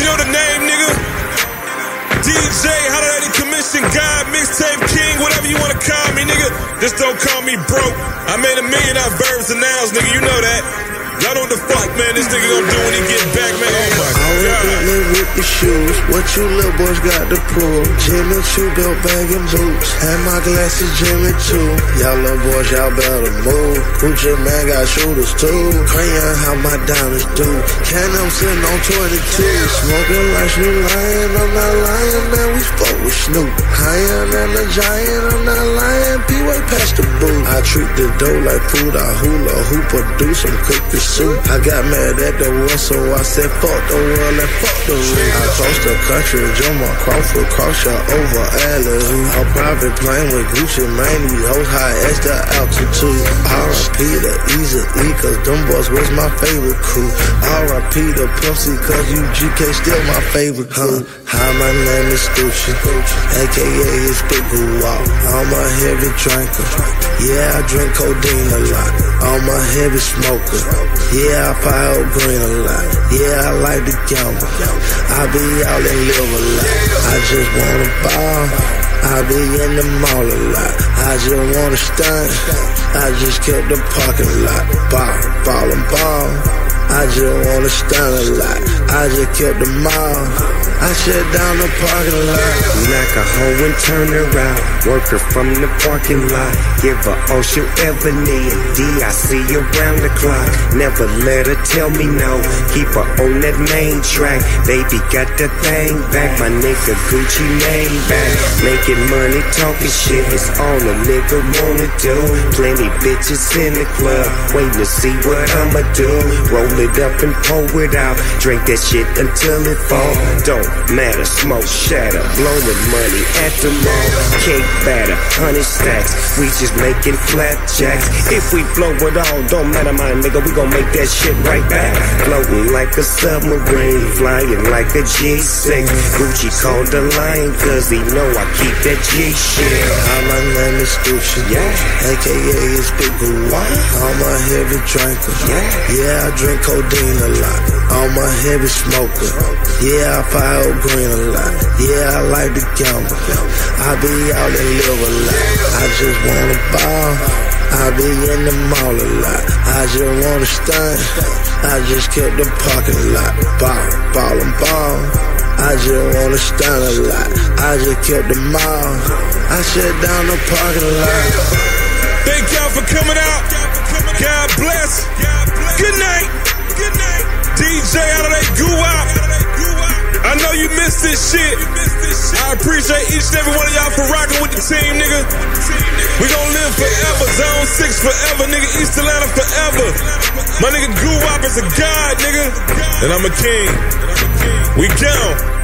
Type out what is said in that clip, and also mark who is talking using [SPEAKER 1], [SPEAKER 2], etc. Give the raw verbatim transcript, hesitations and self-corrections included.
[SPEAKER 1] you know the name, nigga. D J, Holiday Commission, God, Mixtape King, whatever you wanna call me, nigga. Just don't call me broke. I made a million out verbs and nouns, nigga, you know that. Y'all know what the fuck, man, this nigga gonna do when he get back, man. Oh my God.
[SPEAKER 2] Bentley with the shoes, what you little boys got to prove? Jimmy Choo, belt bag and boots, and my glasses Jimmy Choo. Y'all little boys, y'all better move. Gucci man got shooters too. Crayon how my diamonds do. Can I'm sitting on twenty-two, smoking like Snoop Lion. I'm not lying, man, we fuck with Snoop. Higher than a giant, I'm not lying. P-way past the booth. I treat the dough like food, I hula hoop or do some cookies. I got mad at the world, so I said fuck the world and fuck the rule. I crossed the country, Jamal Crawford, cross shot over alley. I'm private plane with Gucci, man, these hoes high as the altitude. R I P the Easy E, cause them boys was my favorite crew. R I P the Pussy, cause U G K still my favorite crew. Hi, my name is Gucci, A K A it's Big Guap. I'm a heavy drinker, yeah, I drink codeine a lot. I'm a heavy smoker, yeah, I fire green a lot. Yeah, I like to gamble, I be out and live a lot. I just wanna ball, I be in the mall a lot. I just wanna stunt, I just kept the parking lot. Ball, ball and ball, I just wanna stunt a lot. I just kept the mall, I shut down the parking lot.
[SPEAKER 3] Knock a hoe and turn her out. Work her from the parking lot. Give her all she'll ever need. D I C around the clock. Never let her tell me no. Keep her on that main track. Baby got that thing back. My nigga Gucci name back. Making money, talking shit. It's all a nigga wanna do. Plenty bitches in the club. Waiting to see what I'ma do. Roll it up and pour it out. Drink that shit until it fall. Don't matter, smoke shatter, blowing money at the mall. Cake batter, honey stacks, we just making flapjacks. If we blow it all, don't matter, my nigga, we gon' make that shit right back. Floating like a submarine, flying like a G six. Gucci called the line, cause he know I keep that G shit.
[SPEAKER 2] Hi, my name is Gucci, yeah, A K A it's Big Guap. I'm a heavy drinker, yeah, yeah, I drink codeine a lot. I'm a heavy smoker, yeah, I fire green a lot. Yeah, I like to gamble, I be out and live a lot. I just wanna ball, I be in the mall a lot. I just wanna stunt, I just kept the parking lot. Ball, ball and ball, I just wanna stunt a lot. I just kept the mall, I shut down the parking lot.
[SPEAKER 1] Thank y'all for coming out. God bless. Good night. D J out of that Guap. I know you missed this shit. I appreciate each and every one of y'all for rocking with the team, nigga. We gon' live forever. Zone six forever, nigga. East Atlanta forever. My nigga Guap is a god, nigga. And I'm a king. We gone.